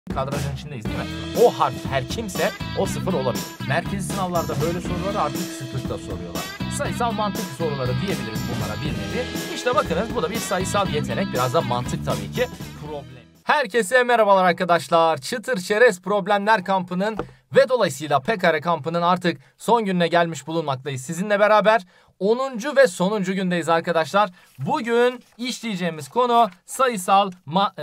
kadrajın içindeyiz değil mi? O harf her kimse o sıfır olabilir. Merkezi sınavlarda böyle soruları artık sıklıkla soruyorlar. Sayısal mantık soruları diyebiliriz bunlara bir nevi. İşte bakınız bu da bir sayısal yetenek. Biraz da mantık tabii ki. Problem. Herkese merhabalar arkadaşlar. Çıtır Çerez Problemler Kampı'nın ve dolayısıyla P-Kare kampının artık son gününe gelmiş bulunmaktayız. Sizinle beraber 10. ve sonuncu gündeyiz arkadaşlar. Bugün işleyeceğimiz konu sayısal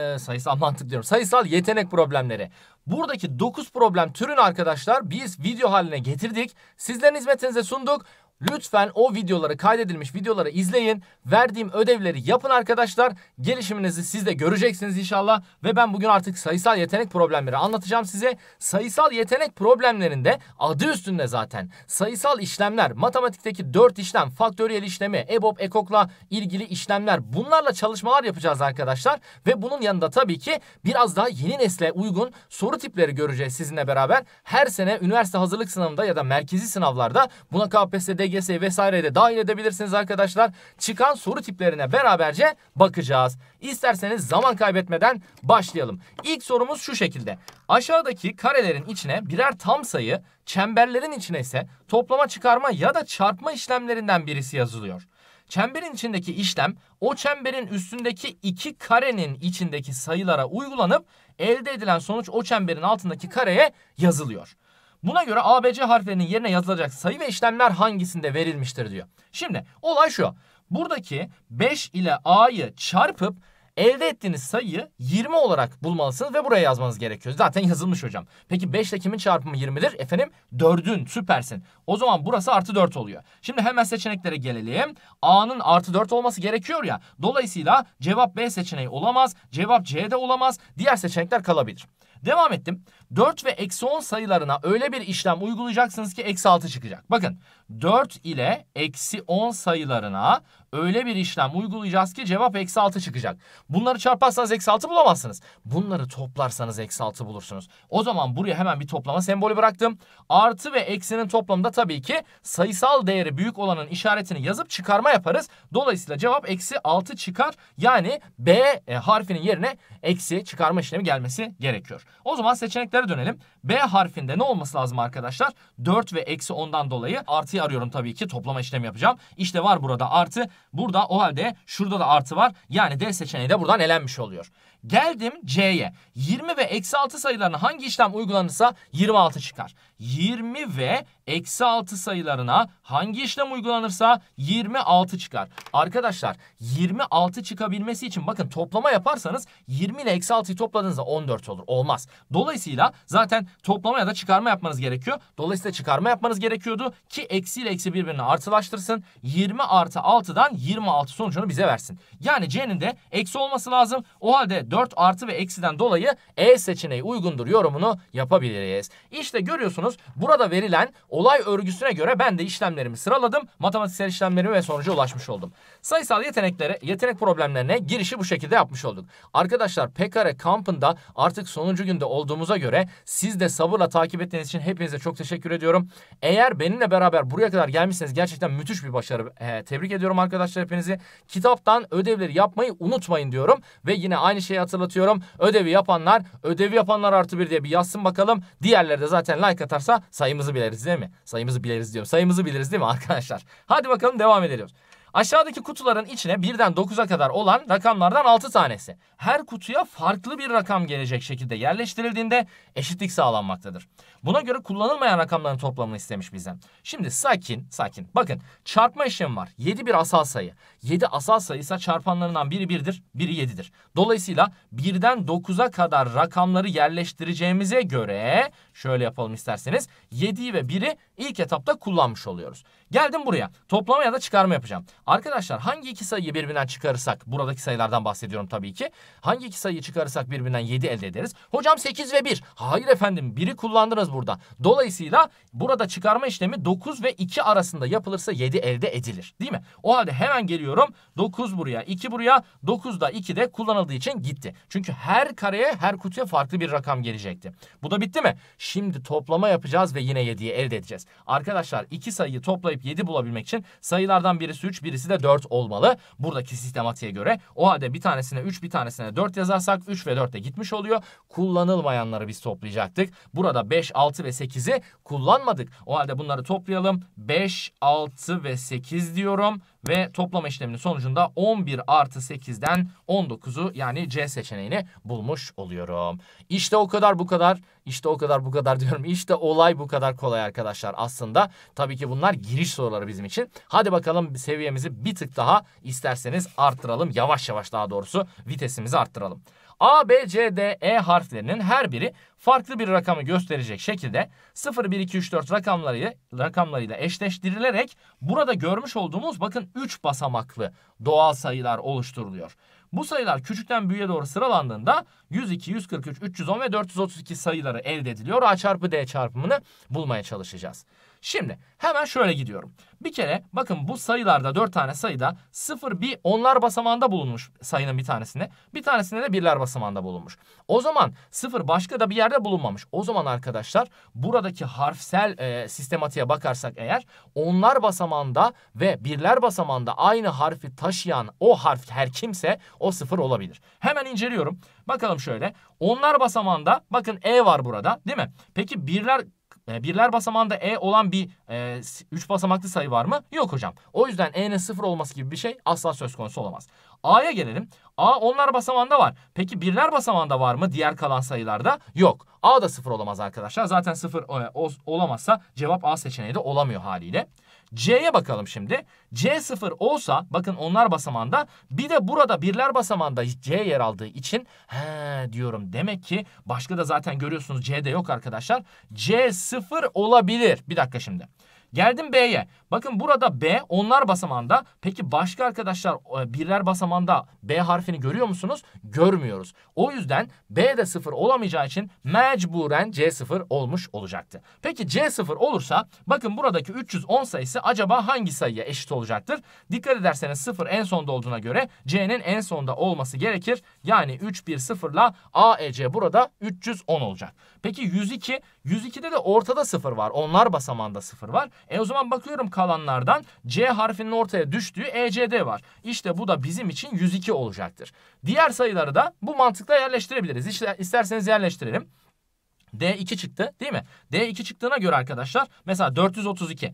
yetenek problemleri. Buradaki 9 problem türünü arkadaşlar biz video haline getirdik. Sizlerin hizmetinize sunduk. Lütfen o videoları, kaydedilmiş videoları izleyin. Verdiğim ödevleri yapın arkadaşlar. Gelişiminizi siz de göreceksiniz inşallah. Ve ben bugün artık sayısal yetenek problemleri anlatacağım size. Sayısal yetenek problemlerinde adı üstünde zaten. Sayısal işlemler, matematikteki 4 işlem, faktöriyel işlemi, EBOB, EKOK'la ilgili işlemler. Bunlarla çalışmalar yapacağız arkadaşlar. Ve bunun yanında tabii ki biraz daha yeni nesle uygun soru tipleri göreceğiz sizinle beraber. Her sene üniversite hazırlık sınavında ya da merkezi sınavlarda buna KPSS'de DGS vesaireye de dahil edebilirsiniz arkadaşlar. Çıkan soru tiplerine beraberce bakacağız. İsterseniz zaman kaybetmeden başlayalım. İlk sorumuz şu şekilde. Aşağıdaki karelerin içine birer tam sayı, çemberlerin içine ise toplama, çıkarma ya da çarpma işlemlerinden birisi yazılıyor. Çemberin içindeki işlem o çemberin üstündeki iki karenin içindeki sayılara uygulanıp elde edilen sonuç o çemberin altındaki kareye yazılıyor. Buna göre ABC harflerinin yerine yazılacak sayı ve işlemler hangisinde verilmiştir diyor. Şimdi olay şu. Buradaki 5 ile A'yı çarpıp elde ettiğiniz sayıyı 20 olarak bulmalısınız ve buraya yazmanız gerekiyor. Zaten yazılmış hocam. Peki 5 ile kimin çarpımı 20'dir? Efendim 4'ün, süpersin. O zaman burası artı 4 oluyor. Şimdi hemen seçeneklere gelelim. A'nın artı 4 olması gerekiyor ya. Dolayısıyla cevap B seçeneği olamaz. Cevap C'de olamaz. Diğer seçenekler kalabilir. Devam ettim. 4 ve eksi 10 sayılarına öyle bir işlem uygulayacaksınız ki eksi 6 çıkacak. Bakın 4 ile eksi 10 sayılarına öyle bir işlem uygulayacağız ki cevap eksi 6 çıkacak. Bunları çarparsanız eksi 6 bulamazsınız. Bunları toplarsanız eksi 6 bulursunuz. O zaman buraya hemen bir toplama sembolü bıraktım. Artı ve eksinin toplamında tabii ki sayısal değeri büyük olanın işaretini yazıp çıkarma yaparız. Dolayısıyla cevap eksi 6 çıkar. Yani B harfinin yerine eksi çıkarma işlemi gelmesi gerekiyor. O zaman seçeneklere dönelim. B harfinde ne olması lazım arkadaşlar? 4 ve eksi 10'dan dolayı artıyı arıyorum tabii ki. Toplama işlemi yapacağım. İşte var burada artı. Burada o halde şurada da artı var. Yani D seçeneği de buradan elenmiş oluyor. Geldim C'ye. 20 ve eksi 6 sayılarına hangi işlem uygulanırsa 26 çıkar. 20 ve eksi 6 sayılarına hangi işlem uygulanırsa 26 çıkar. Arkadaşlar 26 çıkabilmesi için bakın toplama yaparsanız 20 ile eksi 6'yı topladığınızda 14 olur. Olmaz. Dolayısıyla zaten toplama ya da çıkarma yapmanız gerekiyor. Dolayısıyla çıkarma yapmanız gerekiyordu ki eksi ile eksi birbirini artılaştırsın. 20 artı 6'dan 26 sonucunu bize versin. Yani C'nin de eksi olması lazım. O halde 4 artı ve eksiden dolayı E seçeneği uygundur yorumunu yapabiliriz. İşte görüyorsunuz burada verilen olay örgüsüne göre ben de işlemlerimi sıraladım. Matematiksel işlemlerimi ve sonuca ulaşmış oldum. Sayısal yetenek problemlerine girişi bu şekilde yapmış olduk. Arkadaşlar P-Kare kampında artık sonuncu günde olduğumuza göre siz de sabırla takip ettiğiniz için hepinize çok teşekkür ediyorum. Eğer benimle beraber buraya kadar gelmişseniz gerçekten müthiş bir başarı. Tebrik ediyorum arkadaşlar hepinizi. Kitaptan ödevleri yapmayı unutmayın diyorum. Ve yine aynı şeyi hatırlatıyorum. Ödevi yapanlar artı bir diye bir yazsın bakalım. Diğerleri de zaten like atarsa sayımızı biliriz değil mi? Sayımızı biliriz değil mi arkadaşlar? Hadi bakalım devam edelim. Aşağıdaki kutuların içine 1'den 9'a kadar olan rakamlardan 6 tanesi. Her kutuya farklı bir rakam gelecek şekilde yerleştirildiğinde eşitlik sağlanmaktadır. Buna göre kullanılmayan rakamların toplamını istemiş bizden. Şimdi sakin. Bakın çarpma işlemi var. 7 bir asal sayı. 7 asal sayıysa çarpanlarından biri 1'dir, biri 7'dir. Dolayısıyla 1'den 9'a kadar rakamları yerleştireceğimize göre şöyle yapalım isterseniz. 7'yi ve 1'i ilk etapta kullanmış oluyoruz. Geldim buraya. Toplama ya da çıkarma yapacağım. Arkadaşlar hangi iki sayıyı birbirinden çıkarırsak, buradaki sayılardan bahsediyorum tabii ki. Hangi iki sayıyı çıkarırsak birbirinden 7 elde ederiz? Hocam 8 ve 1. Hayır efendim, 1'i kullandınız burada. Dolayısıyla burada çıkarma işlemi 9 ve 2 arasında yapılırsa 7 elde edilir. Değil mi? O halde hemen geliyorum. 9 buraya, 2 buraya. 9 da 2 de kullanıldığı için gitti. Çünkü her kareye, her kutuya farklı bir rakam gelecekti. Bu da bitti mi? Şimdi toplama yapacağız ve yine 7'yi elde edeceğiz. Arkadaşlar iki sayıyı toplayıp 7 bulabilmek için sayılardan birisi 3, birisi de 4 olmalı. Buradaki sistematiğe göre. O halde bir tanesine 3, bir tanesine 4 yazarsak 3 ve 4 de gitmiş oluyor. Kullanılmayanları biz toplayacaktık. Burada 5, 6 ve 8'i kullanmadık. O halde bunları toplayalım. 5, 6 ve 8 diyorum. Ve toplama işleminin sonucunda 11 artı 8'den 19'u yani C seçeneğini bulmuş oluyorum. İşte o kadar bu kadar. İşte o kadar bu kadar diyorum. İşte olay bu kadar kolay arkadaşlar aslında. Tabii ki bunlar giriş soruları bizim için. Hadi bakalım seviyemizi bir tık daha isterseniz arttıralım. Yavaş yavaş daha doğrusu vitesimizi arttıralım. A, B, C, D, E harflerinin her biri farklı bir rakamı gösterecek şekilde 0, 1, 2, 3, 4 rakamlarıyla eşleştirilerek burada görmüş olduğumuz bakın 3 basamaklı doğal sayılar oluşturuluyor. Bu sayılar küçükten büyüğe doğru sıralandığında 102, 143, 310 ve 432 sayıları elde ediliyor. A çarpı D çarpımını bulmaya çalışacağız. Şimdi hemen şöyle gidiyorum. Bir kere bakın bu sayılarda 4 tane sayıda 0 bir onlar basamağında bulunmuş sayının bir tanesinde. Bir tanesinde de birler basamağında bulunmuş. O zaman 0 başka da bir yerde bulunmamış. O zaman arkadaşlar buradaki harfsel sistematiğe bakarsak eğer onlar basamağında ve birler basamağında aynı harfi taşıyan o harf her kimse o 0 olabilir. Hemen inceliyorum. Bakalım şöyle. Onlar basamağında bakın E var burada değil mi? Peki birler basamağında E olan bir 3 basamaklı sayı var mı? Yok hocam. O yüzden E'nin 0 olması gibi bir şey asla söz konusu olamaz. A'ya gelelim. A onlar basamağında var. Peki birler basamağında var mı diğer kalan sayılarda? Yok. A da 0 olamaz arkadaşlar. Zaten 0 olamazsa cevap A seçeneği de olamıyor haliyle. C'ye bakalım şimdi. C 0 olsa bakın onlar basamağında bir de burada birler basamağında C yer aldığı için diyorum. Demek ki başka da zaten görüyorsunuz C'de yok arkadaşlar. C 0 olabilir. Bir dakika şimdi. Geldim B'ye. Bakın burada B onlar basamağında. Peki başka arkadaşlar birler basamağında B harfini görüyor musunuz? Görmüyoruz. O yüzden B de 0 olamayacağı için mecburen C 0 olmuş olacaktı. Peki C 0 olursa bakın buradaki 310 sayısı acaba hangi sayıya eşit olacaktır? Dikkat ederseniz 0 en sonda olduğuna göre C'nin en sonda olması gerekir. Yani 3, 1, 0 ile AEC burada 310 olacak. Peki 102. 102'de de ortada 0 var. Onlar basamağında 0 var. O zaman bakıyorum kalanlardan C harfinin ortaya düştüğü ECD var. İşte bu da bizim için 102 olacaktır. Diğer sayıları da bu mantıkla yerleştirebiliriz. İşte isterseniz yerleştirelim. D2 çıktı değil mi? D2 çıktığına göre arkadaşlar mesela 432.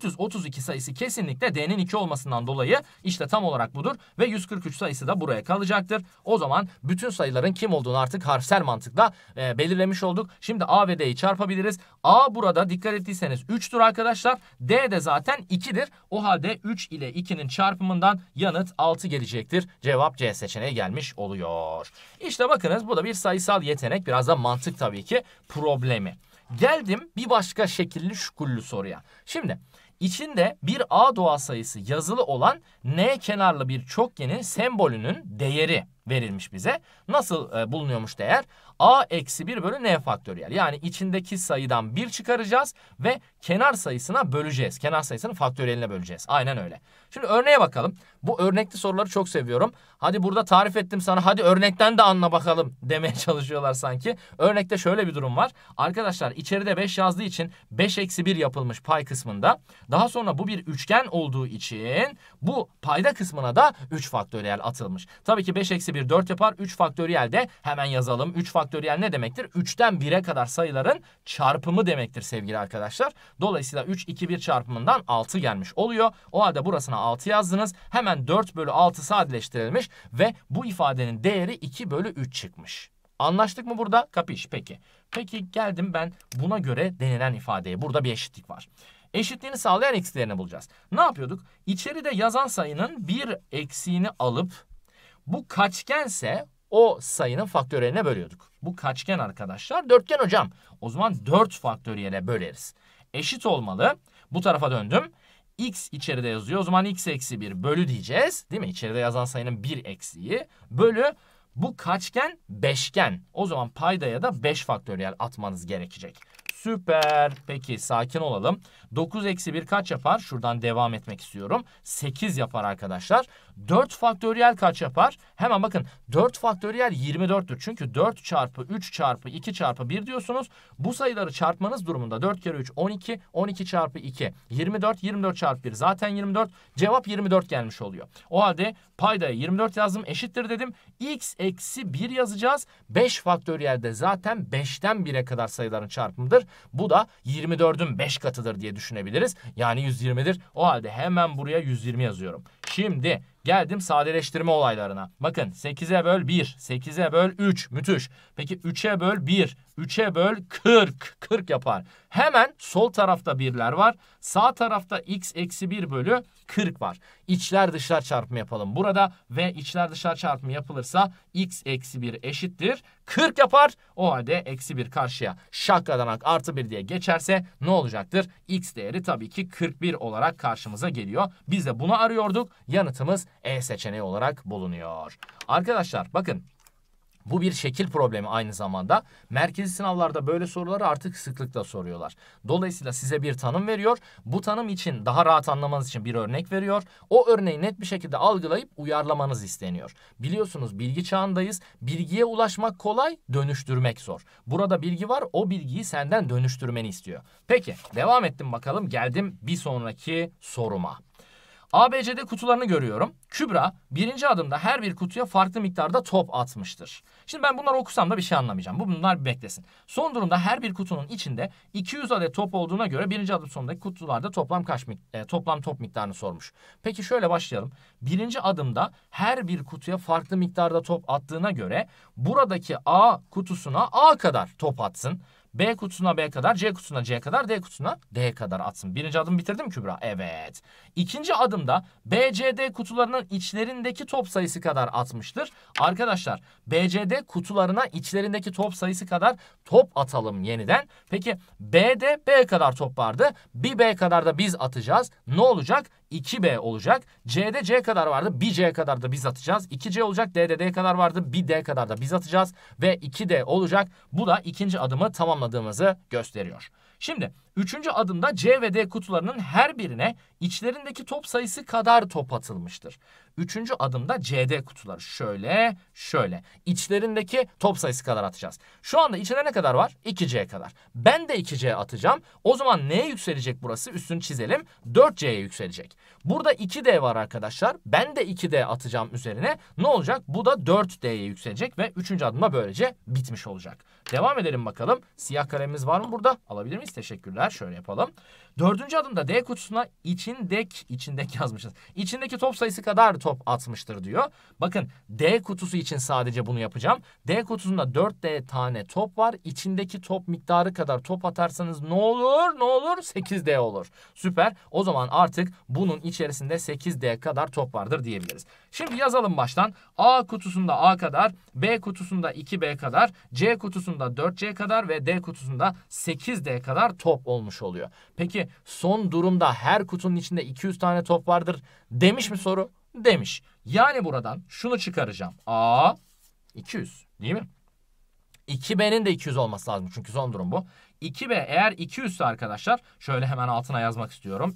432 sayısı kesinlikle D'nin 2 olmasından dolayı işte tam olarak budur. Ve 143 sayısı da buraya kalacaktır. O zaman bütün sayıların kim olduğunu artık harfsel mantıkla belirlemiş olduk. Şimdi A ve D'yi çarpabiliriz. A burada dikkat ettiyseniz 3'tür arkadaşlar. D de zaten 2'dir. O halde 3 ile 2'nin çarpımından yanıt 6 gelecektir. Cevap C seçeneği gelmiş oluyor. İşte bakınız bu da bir sayısal yetenek. Biraz da mantık tabii ki. Problemi. Geldim bir başka şekilli şukullu soruya. Şimdi içinde bir A doğal sayısı yazılı olan N kenarlı bir çokgenin sembolünün değeri verilmiş bize. Nasıl bulunuyormuş değer? A eksi 1 bölü N faktöriyel. Yani içindeki sayıdan 1 çıkaracağız ve kenar sayısına böleceğiz. Kenar sayısının faktöriyeline böleceğiz. Aynen öyle. Şimdi örneğe bakalım. Bu örnekli soruları çok seviyorum. Hadi burada tarif ettim sana. Hadi örnekten de anla bakalım demeye çalışıyorlar sanki. Örnekte şöyle bir durum var. Arkadaşlar içeride 5 yazdığı için 5 eksi 1 yapılmış pay kısmında. Daha sonra bu bir üçgen olduğu için bu payda kısmına da 3 faktöriyel atılmış. Tabii ki 5 eksi 1 4 yapar. 3 faktöriyel de hemen yazalım. 3 faktöriyel ne demektir? 3'ten 1'e kadar sayıların çarpımı demektir sevgili arkadaşlar. Dolayısıyla 3, 2, 1 çarpımından 6 gelmiş oluyor. O halde burasına 6 yazdınız. Hemen 4 bölü 6 sadeleştirilmiş ve bu ifadenin değeri 2 bölü 3 çıkmış. Anlaştık mı burada? Kapiş. Peki. Peki geldim ben buna göre denilen ifadeye. Burada bir eşitlik var. Eşitliğini sağlayan eksilerini bulacağız. Ne yapıyorduk? İçeride yazan sayının bir eksiğini alıp bu kaçgense o sayının faktöriyelini bölüyorduk. Bu kaçgen arkadaşlar dörtgen hocam. O zaman 4 faktöriyele böleriz. Eşit olmalı. Bu tarafa döndüm. X içeride yazıyor. O zaman x eksi 1 bölü diyeceğiz. Değil mi? İçeride yazan sayının bir eksiği. Bölü bu kaçgen beşgen. O zaman paydaya da 5 faktöriyel atmanız gerekecek. Süper. Peki sakin olalım. 9 eksi 1 kaç yapar? Şuradan devam etmek istiyorum. 8 yapar arkadaşlar. 4 faktöriyel kaç yapar? Hemen bakın 4 faktöriyel 24'tür. Çünkü 4 çarpı 3 çarpı 2 çarpı 1 diyorsunuz. Bu sayıları çarpmanız durumunda 4 kere 3 12, 12 çarpı 2 24, 24 çarpı 1 zaten 24. Cevap 24 gelmiş oluyor. O halde paydaya 24 yazdım, eşittir dedim. X eksi 1 yazacağız. 5 faktöriyel de zaten 5'ten 1'e kadar sayıların çarpımıdır. Bu da 24'ün 5 katıdır diye düşünebiliriz. Yani 120'dir. O halde hemen buraya 120 yazıyorum. Şimdi geldim sadeleştirme olaylarına. Bakın 8'e böl 1, 8'e böl 3. Müthiş. Peki 3'e böl 1, 3'e böl 40. 40 yapar. Hemen sol tarafta birler var. Sağ tarafta x eksi 1 bölü 40 var. İçler dışlar çarpımı yapalım burada. Ve içler dışlar çarpımı yapılırsa x eksi 1 eşittir 40 yapar. O halde eksi 1 karşıya şakkadanak artı 1 diye geçerse ne olacaktır? X değeri tabii ki 41 olarak karşımıza geliyor. Biz de bunu arıyorduk. Yanıtımız E seçeneği olarak bulunuyor. Arkadaşlar bakın. Bu bir şekil problemi aynı zamanda. Merkezi sınavlarda böyle soruları artık sıklıkla soruyorlar. Dolayısıyla size bir tanım veriyor. Bu tanım için daha rahat anlamanız için bir örnek veriyor. O örneği net bir şekilde algılayıp uyarlamanız isteniyor. Biliyorsunuz bilgi çağındayız. Bilgiye ulaşmak kolay, dönüştürmek zor. Burada bilgi var, o bilgiyi senden dönüştürmeni istiyor. Peki, devam ettim bakalım. Geldim bir sonraki soruma. ABCD kutularını görüyorum. Kübra birinci adımda her bir kutuya farklı miktarda top atmıştır. Şimdi ben bunları okusam da bir şey anlamayacağım. Bunlar bir beklesin. Son durumda her bir kutunun içinde 200 adet top olduğuna göre birinci adım sonundaki kutularda toplam top miktarını sormuş. Peki şöyle başlayalım. Birinci adımda her bir kutuya farklı miktarda top attığına göre buradaki A kutusuna A kadar top atsın. B kutusuna B kadar, C kutusuna C kadar, D kutusuna D kadar atsın. Birinci adım bitirdim mi Kübra? Evet. İkinci adımda B, C, D kutularının içlerindeki top sayısı kadar atmıştır. Arkadaşlar B, C, D kutularına içlerindeki top sayısı kadar top atalım yeniden. Peki B'de B kadar top vardı. Bir B kadar da biz atacağız. Ne olacak? 2B olacak. C'de C kadar vardı. Bir C kadar da biz atacağız. 2C olacak. D'de D kadar vardı. Bir D kadar da biz atacağız. Ve 2D olacak. Bu da ikinci adımı tamamladığımızı gösteriyor. Şimdi üçüncü adımda C ve D kutularının her birine içlerindeki top sayısı kadar top atılmıştır. Üçüncü adımda CD kutuları şöyle. İçlerindeki top sayısı kadar atacağız. Şu anda içine ne kadar var? 2C kadar. Ben de 2C atacağım. O zaman neye yükselecek burası? Üstünü çizelim. 4C'ye yükselecek. Burada 2D var arkadaşlar. Ben de 2D atacağım üzerine. Ne olacak? Bu da 4D'ye yükselecek ve üçüncü adımda böylece bitmiş olacak. Devam edelim bakalım. Siyah kalemimiz var mı burada? Alabilir miyiz? Teşekkürler. Şöyle yapalım. Dördüncü adımda D kutusuna içindeki yazmışız. İçindeki top sayısı kadar top atmıştır diyor. Bakın D kutusu için sadece bunu yapacağım. D kutusunda 4D tane top var. İçindeki top miktarı kadar top atarsanız ne olur? 8D olur. Süper. O zaman artık bunun içerisinde 8D kadar top vardır diyebiliriz. Şimdi yazalım baştan. A kutusunda A kadar, B kutusunda 2B kadar, C kutusunda 4C kadar ve D kutusunda 8D kadar top olmuş oluyor. Peki son durumda her kutunun içinde 200 tane top vardır demiş mi soru? Demiş. Yani buradan şunu çıkaracağım. A 200 değil mi? 2B'nin de 200 olması lazım çünkü son durum bu. 2B eğer 200 ise arkadaşlar şöyle hemen altına yazmak istiyorum.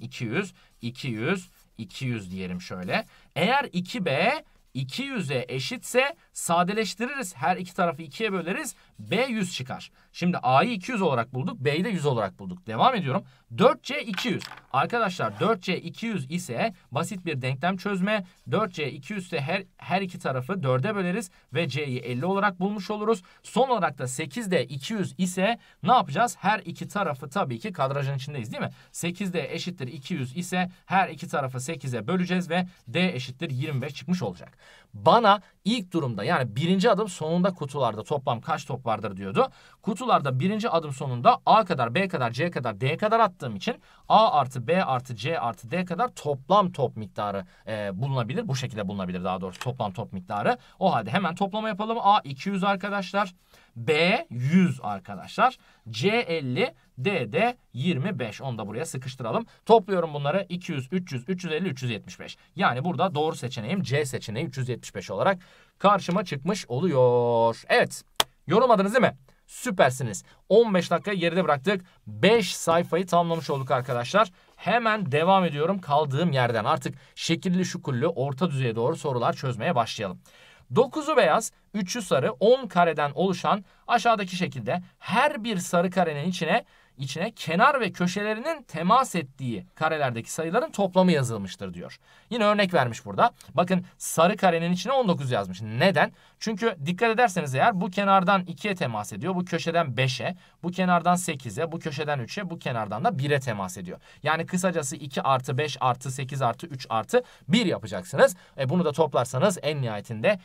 200 diyelim şöyle. Eğer 2B 200'e eşitse sadeleştiririz. Her iki tarafı 2'ye böleriz. B 100 çıkar. Şimdi A'yı 200 olarak bulduk. B'yi de 100 olarak bulduk. Devam ediyorum. 4C 200. Arkadaşlar 4C 200 ise basit bir denklem çözme. 4C 200 ise her iki tarafı 4'e böleriz. Ve C'yi 50 olarak bulmuş oluruz. Son olarak da 8D 200 ise ne yapacağız? Her iki tarafı tabii ki kadrajın içindeyiz değil mi? 8D eşittir 200 ise her iki tarafı 8'e böleceğiz ve D eşittir 25 çıkmış olacak. Bana ilk durumda yani birinci adım sonunda kutularda toplam kaç top vardır diyordu. Kutularda birinci adım sonunda A kadar, B kadar, C kadar, D kadar attığım için A artı B artı C artı D kadar toplam top miktarı bulunabilir. Bu şekilde bulunabilir daha doğrusu toplam top miktarı. O halde hemen toplama yapalım. A 200 arkadaşlar. B 100 arkadaşlar. C 50. D de 25. Onu da buraya sıkıştıralım. Topluyorum bunları. 200, 300, 350, 375. Yani burada doğru seçeneğim C seçeneği 375 olarak karşıma çıkmış oluyor. Evet. Yorulmadınız değil mi? Süpersiniz. 15 dakika geride bıraktık. 5 sayfayı tamamlamış olduk arkadaşlar. Hemen devam ediyorum kaldığım yerden. Artık şekilli şukullu orta düzeye doğru sorular çözmeye başlayalım. 9'u beyaz, 3'ü sarı, 10 kareden oluşan aşağıdaki şekilde her bir sarı karenin içine kenar ve köşelerinin temas ettiği karelerdeki sayıların toplamı yazılmıştır diyor. Yine örnek vermiş burada. Bakın sarı karenin içine 19 yazmış. Neden? Çünkü dikkat ederseniz eğer bu kenardan 2'ye temas ediyor. Bu köşeden 5'e, bu kenardan 8'e, bu köşeden 3'e, bu kenardan da 1'e temas ediyor. Yani kısacası 2 artı 5 artı 8 artı 3 artı 1 yapacaksınız. Bunu da toplarsanız en nihayetinde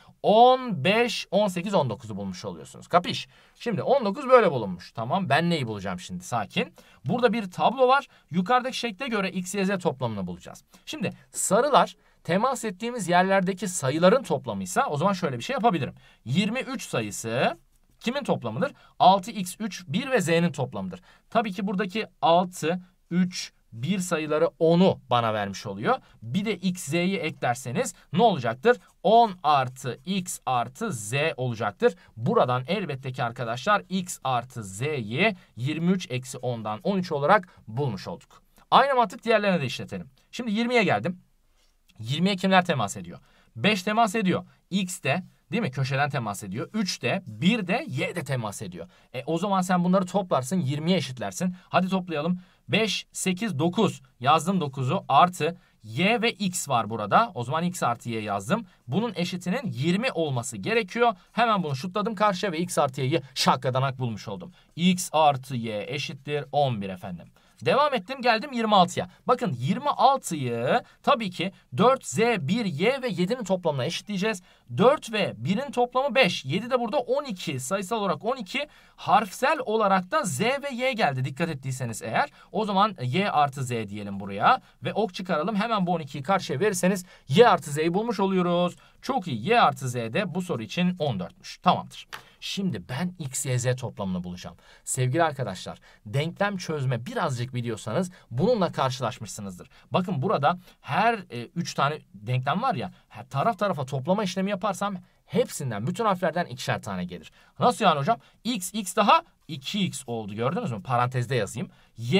15, 18, 19'u bulmuş oluyorsunuz. Kapiş? Şimdi 19 böyle bulunmuş. Tamam, ben neyi bulacağım şimdi? Sakin. Burada bir tablo var. Yukarıdaki şekle göre x, y, z toplamını bulacağız. Şimdi sarılar temas ettiğimiz yerlerdeki sayıların toplamıysa o zaman şöyle bir şey yapabilirim. 23 sayısı kimin toplamıdır? 6x, 3, 1 ve z'nin toplamıdır. Tabii ki buradaki 6, 3, 1 sayıları 10'u bana vermiş oluyor. Bir de x, z'yi eklerseniz ne olacaktır? 10 artı x artı z olacaktır. Buradan elbette ki arkadaşlar x artı z'yi 23 eksi 10'dan 13 olarak bulmuş olduk. Aynı mantık diğerlerine de işletelim. Şimdi 20'ye geldim. 20'ye kimler temas ediyor? 5 temas ediyor. X de değil mi? Köşeden temas ediyor. 3 de, 1 de, y de temas ediyor. O zaman sen bunları toplarsın, 20'ye eşitlersin. Hadi toplayalım. 5, 8, 9. Yazdım 9'u artı y ve x var burada. O zaman x artı y yazdım. Bunun eşitinin 20 olması gerekiyor. Hemen bunu şutladım karşıya ve x artı y'yi şakkadanak bulmuş oldum. X artı y eşittir 11 efendim. Devam ettim, geldim 26'ya. Bakın 26'yı tabii ki 4z, 1y ve 7'nin toplamına eşitleyeceğiz. 4 ve 1'in toplamı 5. 7 de burada 12. Sayısal olarak 12. Harfsel olarak da z ve y geldi. Dikkat ettiyseniz eğer. O zaman y artı z diyelim buraya. Ve ok çıkaralım. Hemen bu 12'yi karşıya verirseniz y artı z'yi bulmuş oluyoruz. Çok iyi. Y artı z de bu soru için 14'müş. Tamamdır. Şimdi ben x, y, z toplamını bulacağım. Sevgili arkadaşlar, denklem çözme birazcık biliyorsanız bununla karşılaşmışsınızdır. Bakın burada her 3 tane denklem var ya, taraf tarafa toplama işlemi yaparsam hepsinden, bütün harflerden ikişer tane gelir. Nasıl yani hocam? X daha 2x oldu, gördünüz mü? Parantezde yazayım.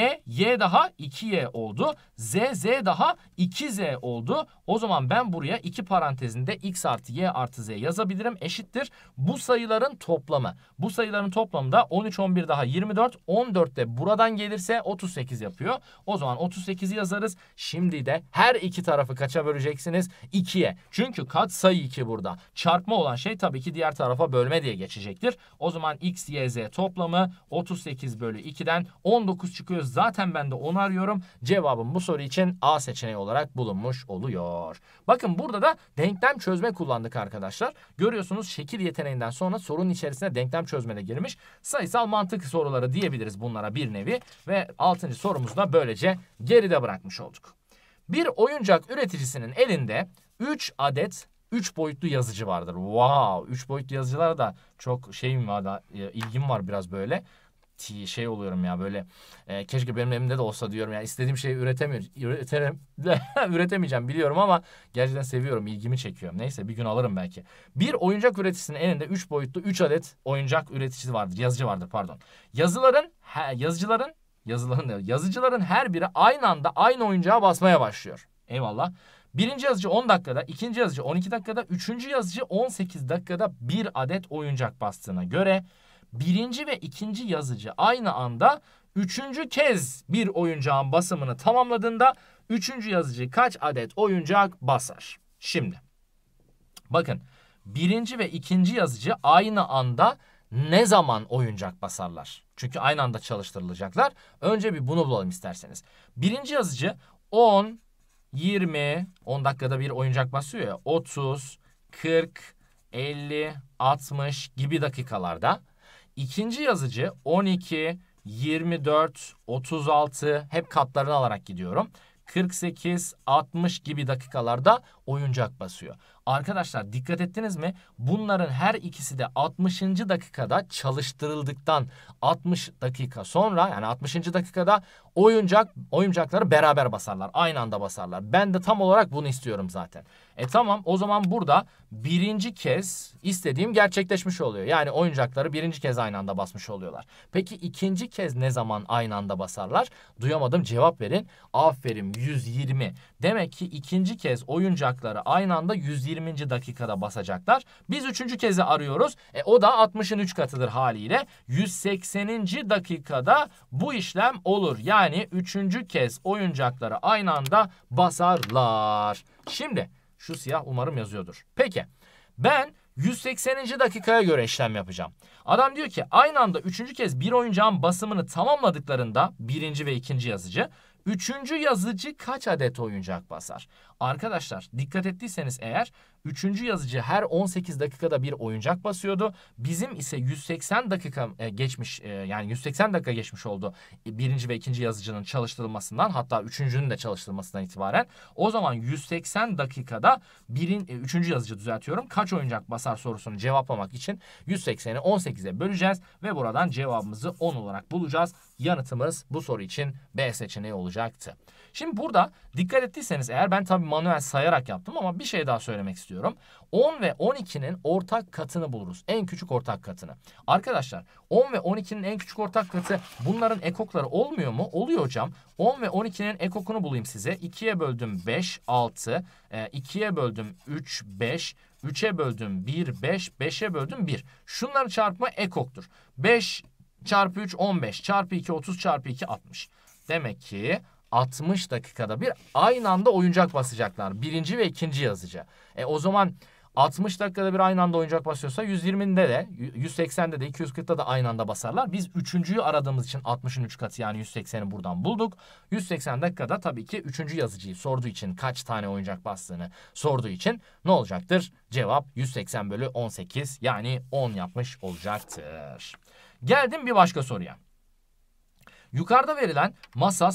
Y daha 2y oldu. Z daha 2z oldu. O zaman ben buraya 2 parantezinde x artı y artı z yazabilirim. Eşittir bu sayıların toplamı. Bu sayıların toplamı da 13, 11 daha 24. 14 de buradan gelirse 38 yapıyor. O zaman 38'i yazarız. Şimdi de her iki tarafı kaça böleceksiniz? 2'ye. Çünkü katsayı 2 burada. Çarpma olan şey tabii ki diğer tarafa bölme diye geçecektir. O zaman x, y, z toplamı 38 bölü 2'den 19 çıkıyor. Zaten ben de 10 arıyorum. Cevabım bu soru için A seçeneği olarak bulunmuş oluyor. Bakın burada da denklem çözme kullandık arkadaşlar. Görüyorsunuz şekil yeteneğinden sonra sorunun içerisine denklem çözme de girmiş. Sayısal mantık soruları diyebiliriz bunlara bir nevi. Ve 6. sorumuzu da böylece geride bırakmış olduk. Bir oyuncak üreticisinin elinde 3 adet 3 boyutlu yazıcı vardır. Wow! 3 boyutlu yazıcılara da çok şeyim var da ilgim var biraz böyle. Şey oluyorum ya böyle keşke benim elimde de olsa diyorum ya, istediğim şeyi üretemeyeceğim biliyorum ama gerçekten seviyorum, ilgimi çekiyor. Neyse bir gün alırım belki. Bir oyuncak üreticisinin elinde 3 boyutlu 3 adet oyuncak üreticisi vardır, yazıcı vardır pardon. Yazıcıların her biri aynı anda aynı oyuncağa basmaya başlıyor. Eyvallah. Birinci yazıcı 10 dakikada, ikinci yazıcı 12 dakikada, üçüncü yazıcı 18 dakikada bir adet oyuncak bastığına göre birinci ve ikinci yazıcı aynı anda üçüncü kez bir oyuncağın basımını tamamladığında üçüncü yazıcı kaç adet oyuncak basar? Şimdi bakın, birinci ve ikinci yazıcı aynı anda ne zaman oyuncak basarlar? Çünkü aynı anda çalıştırılacaklar. Önce bir bunu bulalım isterseniz. Birinci yazıcı 10, 20, 10 dakikada bir oyuncak basıyor ya, 30, 40, 50, 60 gibi dakikalarda. İkinci yazıcı 12, 24, 36 hep katlarını alarak gidiyorum. 48, 60 gibi dakikalarda oyuncak basıyor. Arkadaşlar dikkat ettiniz mi? Bunların her ikisi de 60. dakikada çalıştırıldıktan 60 dakika sonra, yani 60. dakikada oyuncakları beraber basarlar. Aynı anda basarlar. Ben de tam olarak bunu istiyorum zaten. Tamam, o zaman burada birinci kez istediğim gerçekleşmiş oluyor. Yani oyuncakları birinci kez aynı anda basmış oluyorlar. Peki ikinci kez ne zaman aynı anda basarlar? Duyamadım, cevap verin. Aferin, 120. Demek ki ikinci kez oyuncakları aynı anda 120. dakikada basacaklar. Biz üçüncü kezi arıyoruz. O da 60'ın 3 katıdır haliyle. 180. dakikada bu işlem olur. Yani üçüncü kez oyuncakları aynı anda basarlar. Şimdi şu siyah umarım yazıyordur. Peki ben 180. dakikaya göre işlem yapacağım. Adam diyor ki aynı anda üçüncü kez bir oyuncağın basımını tamamladıklarında birinci ve ikinci yazıcı, üçüncü yazıcı kaç adet oyuncak basar? Arkadaşlar dikkat ettiyseniz eğer üçüncü yazıcı her 18 dakikada bir oyuncak basıyordu. Bizim ise 180 dakika geçmiş, yani 180 dakika geçmiş oldu birinci ve ikinci yazıcının çalıştırılmasından, hatta üçüncünün de çalıştırılmasından itibaren. O zaman 180 dakikada üçüncü yazıcı düzeltiyorum kaç oyuncak basar sorusunu cevaplamak için 180'i 18'e böleceğiz ve buradan cevabımızı 10 olarak bulacağız. Yanıtımız bu soru için B seçeneği olacaktı. Şimdi burada dikkat ettiyseniz eğer, ben tabii manuel sayarak yaptım ama bir şey daha söylemek istiyorum. 10 ve 12'nin ortak katını buluruz. En küçük ortak katını. Arkadaşlar 10 ve 12'nin en küçük ortak katı bunların ekokları olmuyor mu? Oluyor hocam. 10 ve 12'nin ekokunu bulayım size. 2'ye böldüm 5, 6. 2'ye böldüm 3, 5. 3'e böldüm 1, 5. 5'e böldüm 1. Şunların çarpımı ekoktur. 5 çarpı 3 15, çarpı 2 30, çarpı 2 60. Demek ki 60 dakikada bir aynı anda oyuncak basacaklar. Birinci ve ikinci yazıcı. O zaman 60 dakikada bir aynı anda oyuncak basıyorsa 120'de de 180'de de 240'da da aynı anda basarlar. Biz üçüncüyü aradığımız için 60'ın 3 katı yani 180'i buradan bulduk. 180 dakikada tabii ki üçüncü yazıcıyı sorduğu için, kaç tane oyuncak bastığını sorduğu için ne olacaktır? Cevap 180 bölü 18 yani 10 yapmış olacaktır. Geldim bir başka soruya. Yukarıda verilen masa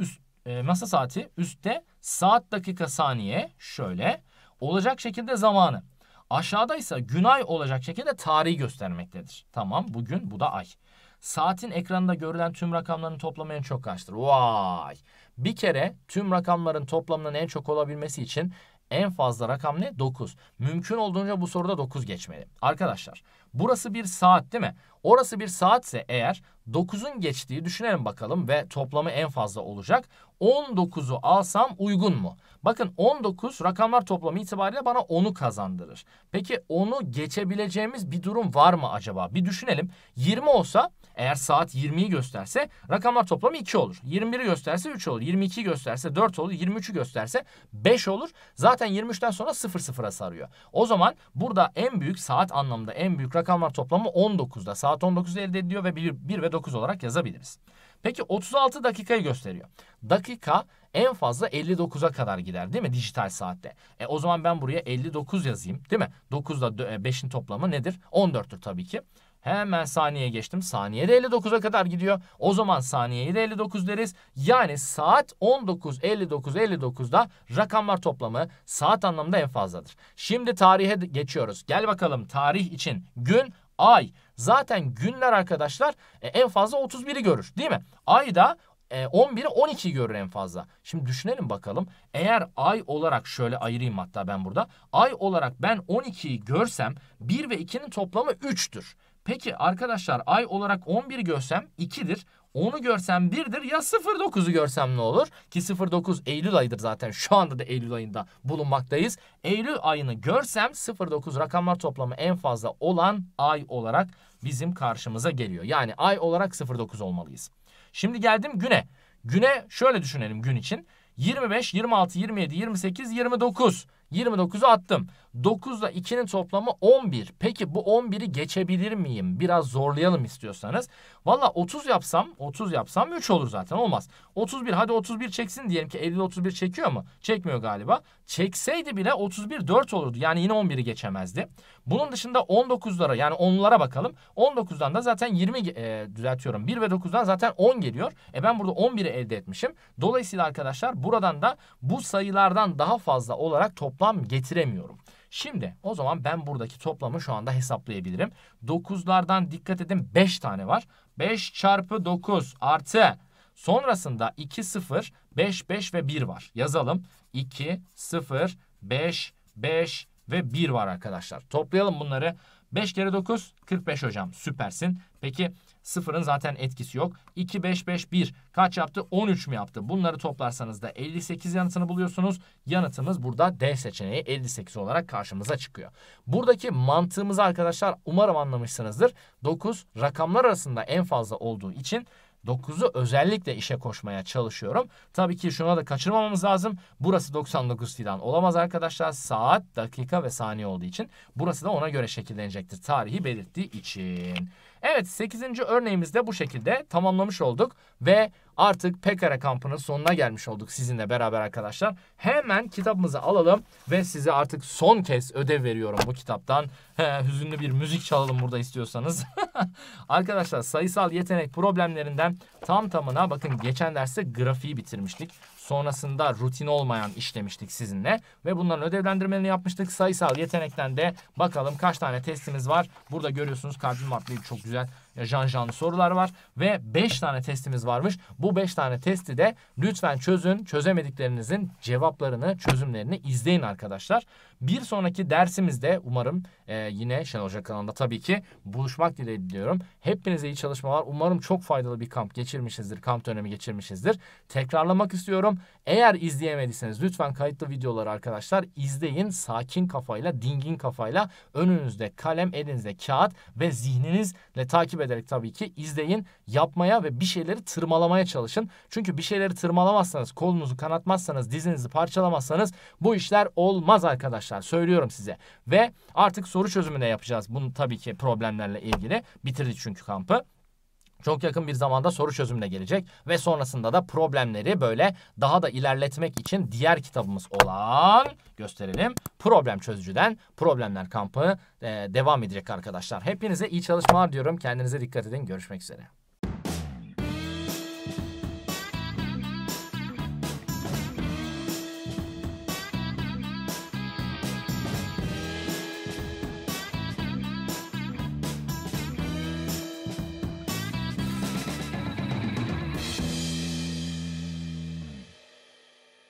saati üstte saat dakika saniye şöyle olacak şekilde zamanı. Aşağıda ise gün ay olacak şekilde tarihi göstermektedir. Tamam, bugün, bu da ay. Saatin ekranında görülen tüm rakamların toplamı en çok kaçtır? Vay! Bir kere tüm rakamların toplamının en çok olabilmesi için en fazla rakam ne? 9. Mümkün olduğunca bu soruda 9 geçmeli. Arkadaşlar burası bir saat değil mi? Orası bir saatse eğer 9'un geçtiği düşünelim bakalım ve toplamı en fazla olacak. 19'u alsam uygun mu? Bakın 19 rakamlar toplamı itibariyle bana 10'u kazandırır. Peki 10'u geçebileceğimiz bir durum var mı acaba? Bir düşünelim. 20 olsa eğer saat 20'yi gösterse rakamlar toplamı 2 olur. 21'i gösterse 3 olur. 22'yi gösterse 4 olur. 23'ü gösterse 5 olur. Zaten 23'ten sonra 0'a sarıyor. O zaman burada en büyük, saat anlamında en büyük rakamlar toplamı 19'da. Saat 19'da elde ediliyor ve 1 ve 9 olarak yazabiliriz. Peki 36 dakikayı gösteriyor. Dakika en fazla 59'a kadar gider değil mi dijital saatte? O zaman ben buraya 59 yazayım değil mi? 9 ile 5'in toplamı nedir? 14'tür tabii ki. Hemen saniyeye geçtim. Saniye de 59'a kadar gidiyor. O zaman saniyeyi de 59 deriz. Yani saat 19.59'da rakamlar toplamı saat anlamında en fazladır. Şimdi tarihe geçiyoruz. Gel bakalım tarih için gün, ay. Zaten günler arkadaşlar en fazla 31'i görür değil mi? Ay da 11'i 12'yi görür en fazla. Şimdi düşünelim bakalım. Eğer ay olarak şöyle ayırayım hatta ben burada. Ay olarak ben 12'yi görsem 1 ve 2'nin toplamı 3'tür. Peki arkadaşlar ay olarak 11'i görsem 2'dir. 10'u görsem 1'dir. Ya 09'u görsem ne olur? Ki 09 Eylül ayıdır zaten. Şu anda da Eylül ayında bulunmaktayız. Eylül ayını görsem 09 rakamlar toplamı en fazla olan ay olarak bizim karşımıza geliyor. Yani ay olarak 09 olmalıyız. Şimdi geldim güne. Güne şöyle düşünelim gün için. 25, 26, 27, 28, 29. 29'u attım. 9 ile 2'nin toplamı 11. Peki bu 11'i geçebilir miyim? Biraz zorlayalım istiyorsanız. Valla 30 yapsam 3 olur zaten, olmaz. 31, hadi 31 çeksin diyelim ki Eylül 31 çekiyor mu? Çekmiyor galiba. Çekseydi bile 31 4 olurdu. Yani yine 11'i geçemezdi. Bunun dışında 19'lara yani 10'lara bakalım. 19'dan da zaten 20 düzeltiyorum. 1 ve 9'dan zaten 10 geliyor. Ben burada 11'i elde etmişim. Dolayısıyla arkadaşlar buradan da bu sayılardan daha fazla olarak toplam getiremiyorum. Şimdi o zaman ben buradaki toplamı şu anda hesaplayabilirim. 9'lardan dikkat edin 5 tane var. 5 çarpı 9 artı sonrasında 2, 0, 5, 5 ve 1 var. Yazalım. 2, 0, 5, 5 ve 1 var arkadaşlar. Toplayalım bunları. 5 kere 9, 45 hocam. Süpersin. Peki sıfırın zaten etkisi yok. 2, 5, 5, 1 kaç yaptı? 13 mü yaptı? Bunları toplarsanız da 58 yanıtını buluyorsunuz. Yanıtımız burada D seçeneği 58 olarak karşımıza çıkıyor. Buradaki mantığımızı arkadaşlar umarım anlamışsınızdır. 9 rakamlar arasında en fazla olduğu için 9'u özellikle işe koşmaya çalışıyorum. Tabii ki şuna da kaçırmamamız lazım. Burası 99 filan olamaz arkadaşlar. Saat, dakika ve saniye olduğu için. Burası da ona göre şekillenecektir. Tarihi belirttiği için. Evet 8. örneğimizde bu şekilde tamamlamış olduk. Ve artık Pekara kampının sonuna gelmiş olduk sizinle beraber arkadaşlar. Hemen kitabımızı alalım ve size artık son kez ödev veriyorum bu kitaptan. Hüzünlü bir müzik çalalım burada istiyorsanız. Arkadaşlar sayısal yetenek problemlerinden tam tamına bakın geçen derste grafiği bitirmiştik. Sonrasında rutin olmayan işlemiştik sizinle ve bunların ödevlendirmelerini yapmıştık. Sayısal yetenekten de bakalım kaç tane testimiz var. Burada görüyorsunuz kalbim atlayıp çok güzel janjanlı sorular var ve 5 tane testimiz varmış. Bu 5 tane testi de lütfen çözün. Çözemediklerinizin cevaplarını, çözümlerini izleyin arkadaşlar. Bir sonraki dersimizde umarım yine Şenol Hoca kanalında tabii ki buluşmak dileğiyle diliyorum. Hepinize iyi çalışmalar. Umarım çok faydalı bir kamp geçirmişizdir. Kamp dönemi geçirmişizdir. Tekrarlamak istiyorum. Eğer izleyemediyseniz lütfen kayıtlı videoları arkadaşlar izleyin. Sakin kafayla, dingin kafayla önünüzde kalem, elinizde kağıt ve zihninizle takip ederek tabii ki izleyin. Yapmaya ve bir şeyleri tırmalamaya çalışın. Çünkü bir şeyleri tırmalamazsanız, kolunuzu kanatmazsanız, dizinizi parçalamazsanız bu işler olmaz arkadaşlar. Söylüyorum size. Ve artık soru çözümüne yapacağız. Bunu tabii ki problemlerle ilgili. Bitirdik çünkü kampı. Çok yakın bir zamanda soru çözümüne gelecek ve sonrasında da problemleri böyle daha da ilerletmek için diğer kitabımız olan gösterelim. Problem çözücüden problemler kampı devam edecek arkadaşlar. Hepinize iyi çalışmalar diyorum. Kendinize dikkat edin. Görüşmek üzere.